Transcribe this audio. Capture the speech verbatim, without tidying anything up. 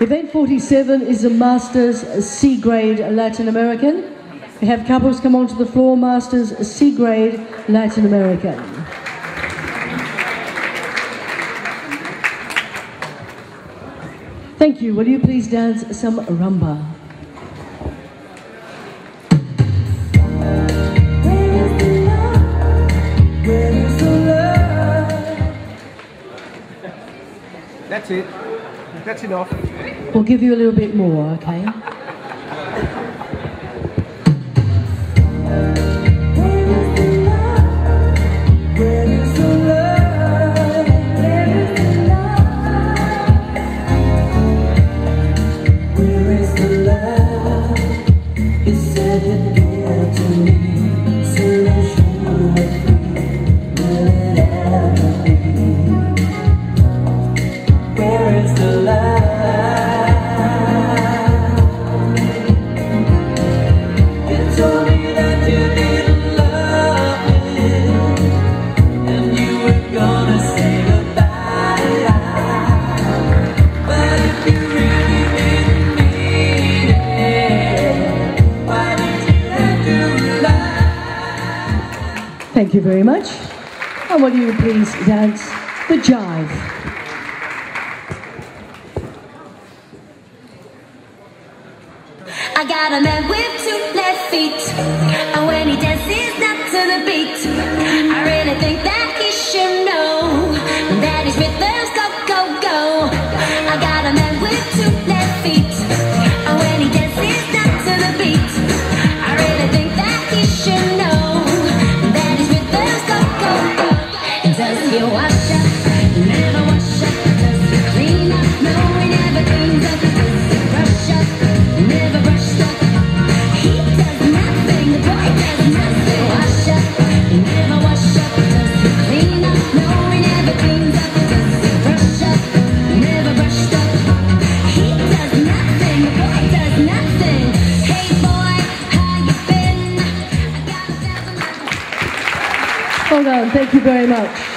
Event forty-seven is a Masters C grade Latin American. We have couples come onto the floor, Masters C grade Latin American. Thank you. Will you please dance some rumba? That's it. That's enough. We'll give you a little bit more, okay? Thank you very much. And will you please dance the jive? I got a man with two left feet, and when he dances not to the beat, I really think that he should know that his rhythms go, go, go. I got a man with two left feet, and when he dances not to the beat, I really think that he should know that his rhythms go, go, go. Does he wash up? Never wash up. Does he clean up? No, he never cleans up. Does he brush up? Never brushed up. He does nothing. The boy does nothing. Wash up. Never wash up. Does he clean up? No, he never cleans up. Does he brush up? Never brushed up. He does nothing. The boy does nothing. Hey boy, how you been? I got a thousand. Well done. Thank you very much.